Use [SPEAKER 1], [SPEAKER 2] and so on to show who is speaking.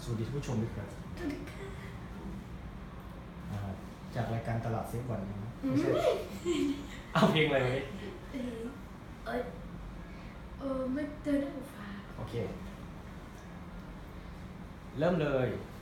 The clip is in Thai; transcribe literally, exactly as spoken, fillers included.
[SPEAKER 1] วัสดีท่านผู้ชมด้วยครับ
[SPEAKER 2] สวัสดีค่ะ
[SPEAKER 1] อ่าจากรายการตลาดเซฟวันนะ
[SPEAKER 2] อื
[SPEAKER 1] ไม่
[SPEAKER 2] ม
[SPEAKER 1] ใช่เอาเพลงอะไรมาดิ
[SPEAKER 2] เออเออเออไม่เจอหน้าฟ้า
[SPEAKER 1] โอเค เริ่มเลย